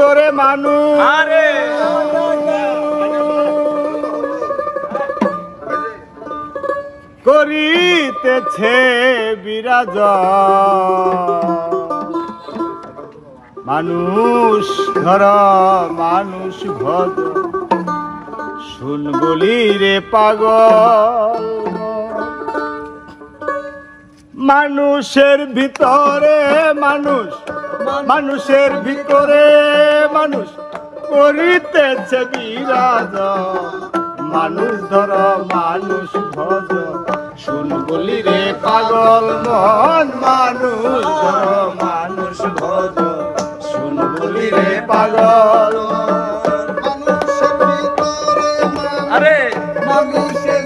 ভিতরে মানুষ আরে করিতেছে বিরাজ মানুষ ধর মানুষ ভজ শুন বলি রে পাগল মানুষের ভিতরে মানুষ মানুষের ভিতরে মানুষ করিতেছে বিরাজ মানুষ ধর মানুষ ভজ শুন বলি রে পাগল মন মানুষ ধর মানুষ ভজ শুন বলি রে পাগল আরে মানুষের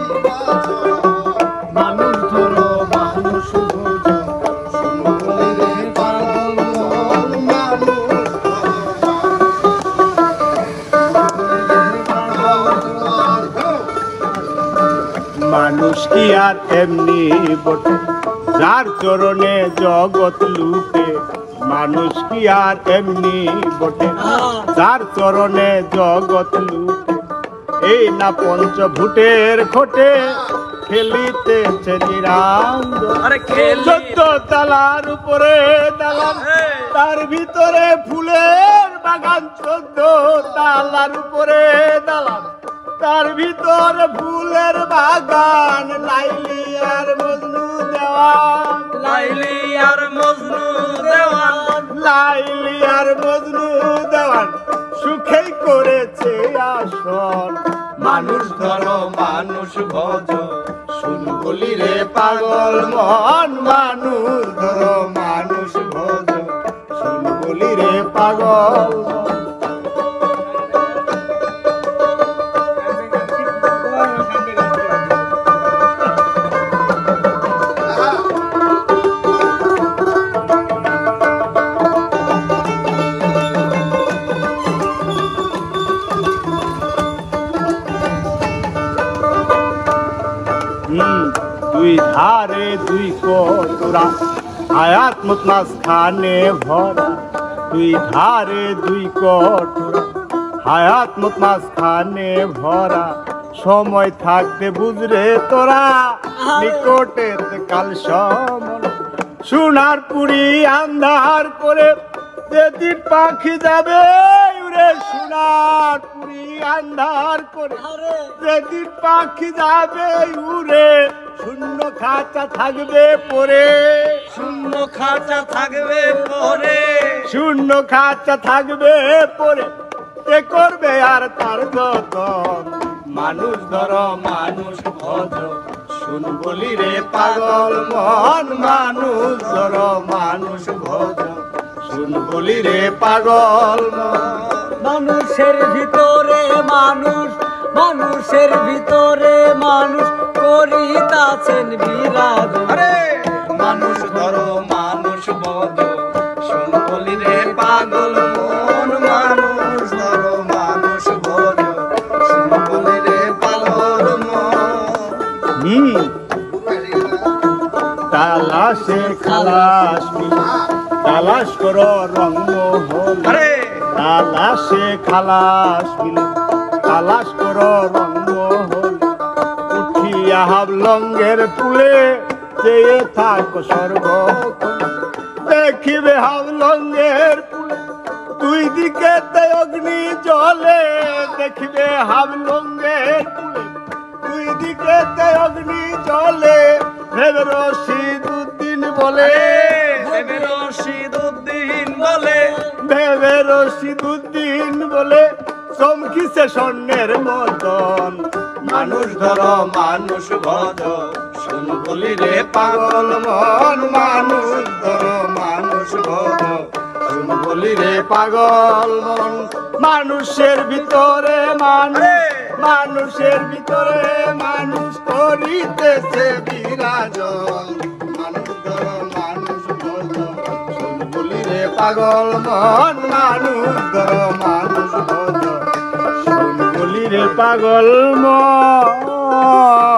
মানুষ ধর মানুষ ভজ শুন বলি রে পাগল মানুষ কি আর এমনি বটে যার চরণে জগৎ লুটে মানুষ কি আর এমনি বটে যার চরণে জগৎ লুটে এই না পঞ্চভূতের খোটে খেলিতেছে নিরাঙ্গ 14 তালার উপরে দালান তার ভিতরে ফুলের বাগান 14 তালার উপরে দালান তার ভিতরে ফুলের বাগান লাইলি আর মজনু দেওয়ান লাইলি আর মজনু দেওয়ান লাইলি আর মজনু দেওয়ান সুখেই করেছে আসন মানুষ ধর মানুষ ভজ শুন বলি রে পাগল মন মানুষ ধর মানুষ ভজ শুন বলি রে পাগল দুই ধারে দুই কটরা আয়াত মুতমাস খানে ভরা দুই ধারে দুই কটরা হায়াত মুতমাস খানে ভরা সময় থাকতে বুঝরে তোরা নিকটে কাল সমন সোনার পুরি আন্ধার করে যেদিন পাখি যাবে উড়ে সোনার পুরি আন্ধার করে যেদিন পাখি যাবে উড়ে শূন্য খাঁচা থাকবে পরে শূন্য খাঁচা থাকবে পরে শূন্য খাঁচা থাকবে পরে কে করবে আর তার যতন মানুষ ধর মানুষ ভজ শুন বলি রে পাগল মন মানুষ ধর মানুষ ভজ শুন বলি রে পাগল মন মানুষের ভিতরে মানুষ মানুষের ভিতরে মানুষ করিতাছেন বিরাজ আরে মানুষ ধরো মানুষ বদ শুন বলি রে পাগল মন মানুষ ধরো মানুষ বদ শুন বলি রে পাগল মন তালাশে খালাস তালাশ করো রঙ্গমহল তালাশে খালাস মিলে তালাশ করো রঙ্গমহল উঠিয়া হাবলঙ্গের ফুলে চেয়ে থাকো সর্বক্ষণ দেখিবে হাবলঙ্গের ফুলে দুই দিকে অগ্নি জ্বলে দেখিবে হাবলঙ্গের ফুলে দুই দিকে অগ্নি জ্বলে ভেবে রশিদুদ্দিন বলে ভেবে রশিদুদ্দিন বলে ভেবে রশিদুদ্দিন বলে চমকিছে স্বর্ণের মতন মানুষ ধর মানুষ ভজ শুন বলি রে পাগল মন মানুষ ধর মানুষ ভজ শুন বলি রে পাগল মন মানুষের ভিতরে মানুষ মানুষের ভিতরে মানুষ করিতেছে বিরাজন মানুষ ধর মানুষ ভজ শুন বলি রে পাগল মন মানুষ ধর মানুষ ভজ শুন বলি রে পাগল মন